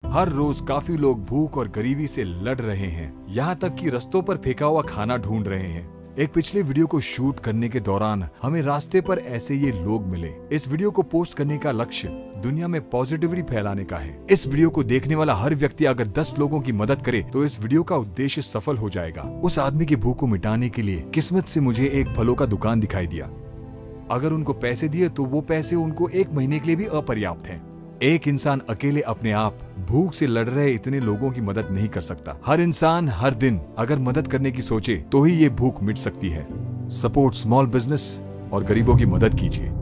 हर रोज काफी लोग भूख और गरीबी से लड़ रहे हैं, यहाँ तक कि रास्तों पर फेंका हुआ खाना ढूंढ रहे हैं। एक पिछले वीडियो को शूट करने के दौरान हमें रास्ते पर ऐसे ये लोग मिले। इस वीडियो को पोस्ट करने का लक्ष्य दुनिया में पॉजिटिविटी फैलाने का है। इस वीडियो को देखने वाला हर व्यक्ति अगर 10 लोगों की मदद करे तो इस वीडियो का उद्देश्य सफल हो जाएगा। उस आदमी की भूख को मिटाने के लिए किस्मत से मुझे एक फलों का दुकान दिखाई दिया। अगर उनको पैसे दिए तो वो पैसे उनको 1 महीने के लिए भी अपर्याप्त हैं। एक इंसान अकेले अपने आप भूख से लड़ रहे इतने लोगों की मदद नहीं कर सकता। हर इंसान हर दिन अगर मदद करने की सोचे तो ही ये भूख मिट सकती है। सपोर्ट स्मॉल बिजनेस और गरीबों की मदद कीजिए।